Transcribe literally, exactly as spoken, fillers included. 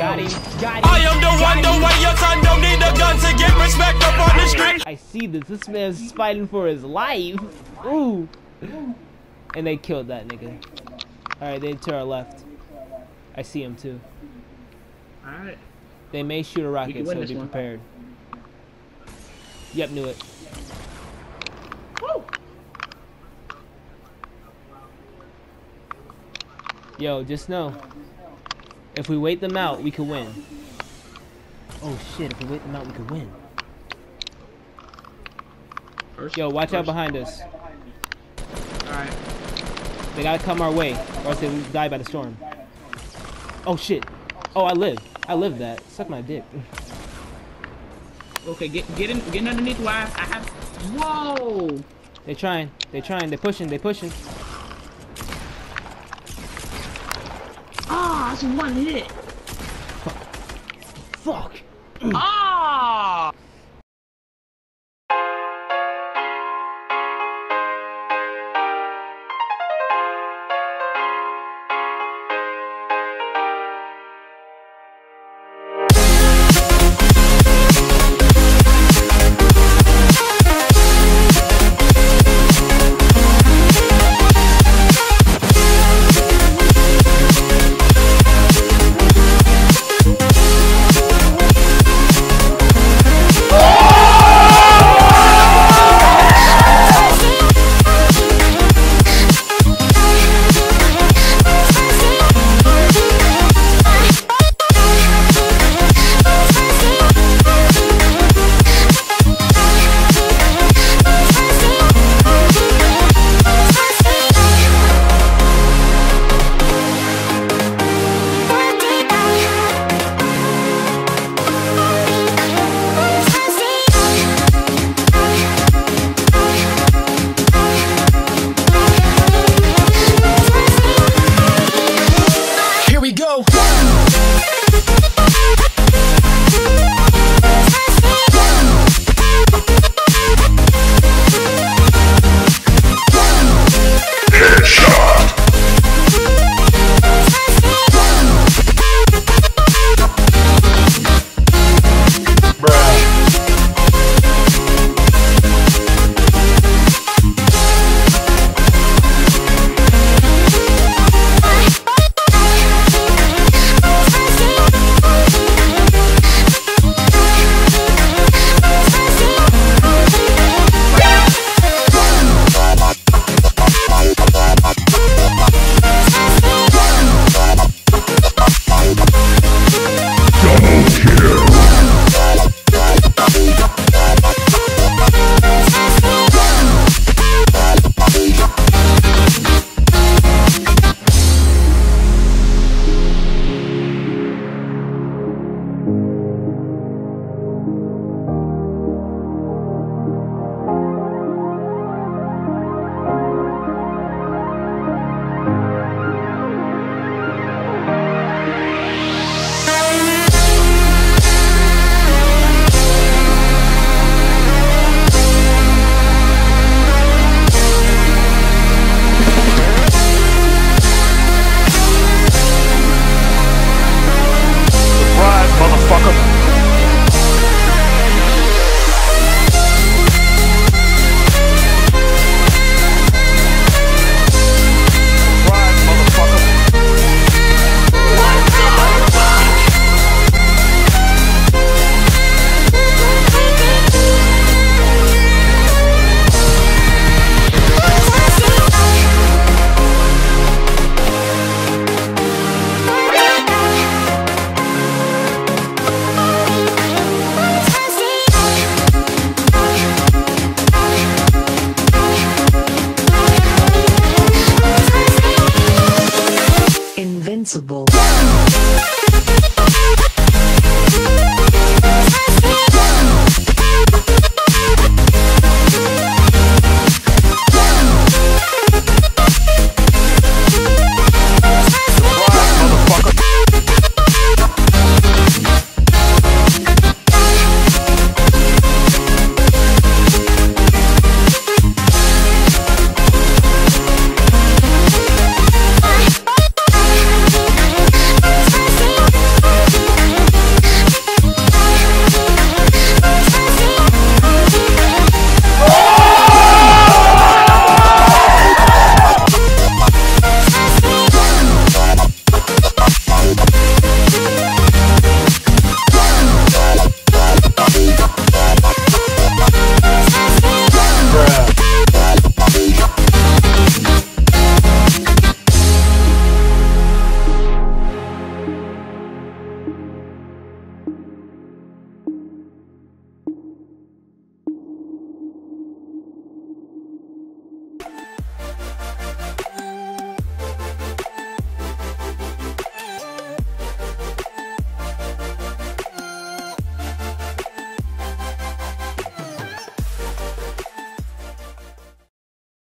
Got him. Got him. I am the one, the way your son don't need a gun to get respect up on the street. I see this. This man's fighting for his life. Ooh. And they killed that nigga. Alright, they to our left. I see him too. Alright. They may shoot a rocket, so be prepared. Yep, knew it. Woo! Yo, just know, if we wait them out, we could win. Oh shit, if we wait them out, we could win. First, Yo, watch first. out behind us. Alright. They gotta come our way, or else they will die by the storm. Oh shit. Oh, I live. I lived that. Suck my dick. Okay, get get in, get underneath where I, I have. Whoa! They trying. They trying. They pushing. They pushing. Ah, that's one hit. Fuck. Ah! Invincible.